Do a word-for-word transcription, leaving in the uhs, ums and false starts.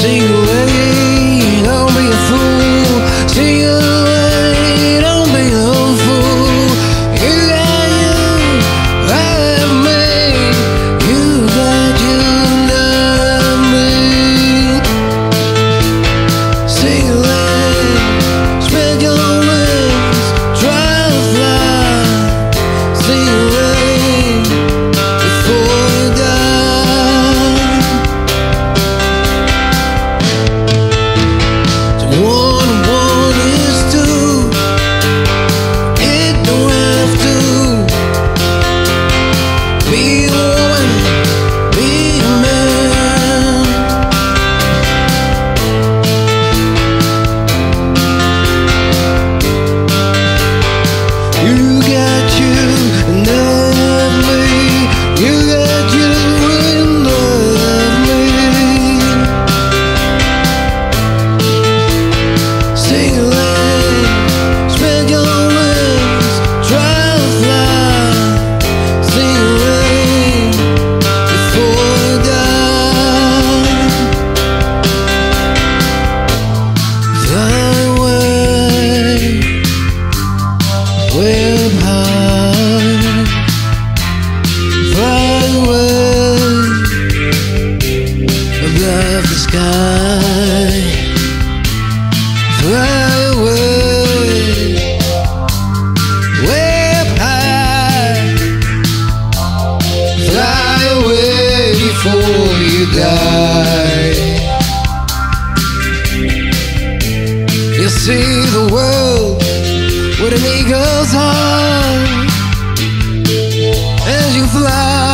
Sing away, don't be a fool. Sing away, don't be a fool. You got you, I have me. You got you, and I have me. Sing away, spread your wings, try to fly. Sing away before you die. One and one is two. It don't have to be a woman, be a man. You got you and I have me. You got you and I have me. Sing away, spread your wings, try to fly. Sing away before you die. Fly away, way up high. Fly away above the sky. Fly away, way up high. Fly away before you die. You'll see the world with an eagle's heart as you fly.